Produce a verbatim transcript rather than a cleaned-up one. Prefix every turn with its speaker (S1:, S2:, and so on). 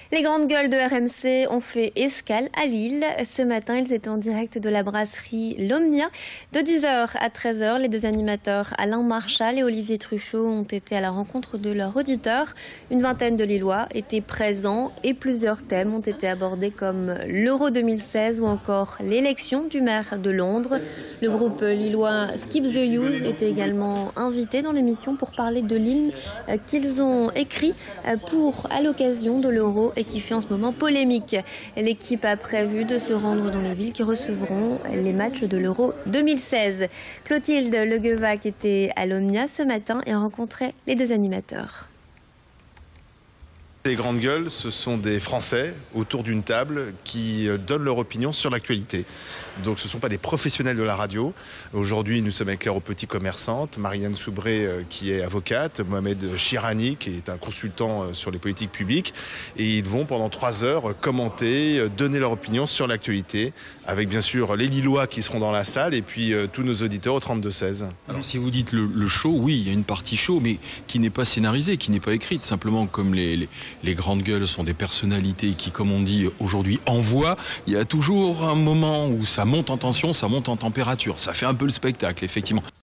S1: Les grandes gueules de R M C ont fait escale à Lille. Ce matin, ils étaient en direct de la brasserie L'Omnia. De dix heures à treize heures, les deux animateurs Alain Marchal et Olivier Truchot ont été à la rencontre de leurs auditeurs. Une vingtaine de Lillois étaient présents et plusieurs thèmes ont été abordés comme l'Euro deux mille seize ou encore l'élection du maire de Londres. Le groupe lillois Skip the Youth était également invité dans l'émission pour parler de l'hymne qu'ils ont écrit pour à l'occasion de l'Euro et qui fait en ce moment polémique. L'équipe a prévu de se rendre dans les villes qui recevront les matchs de l'Euro deux mille seize. Clotilde Leguevac était à l'Omnia ce matin et a rencontré les deux animateurs.
S2: Les grandes gueules, ce sont des Français autour d'une table qui donnent leur opinion sur l'actualité. Donc ce ne sont pas des professionnels de la radio. Aujourd'hui, nous sommes avec Claire Petit, commerçante, Marianne Soubré qui est avocate, Mohamed Chirani qui est un consultant sur les politiques publiques. Et ils vont pendant trois heures commenter, donner leur opinion sur l'actualité, avec bien sûr les Lillois qui seront dans la salle et puis tous nos auditeurs au trente-deux seize.
S3: Alors si vous dites le, le show, oui, il y a une partie show, mais qui n'est pas scénarisée, qui n'est pas écrite. Simplement comme les, les, les grandes gueules sont des personnalités qui, comme on dit aujourd'hui, envoient, il y a toujours un moment où ça monte en tension, ça monte en température. Ça fait un peu le spectacle, effectivement.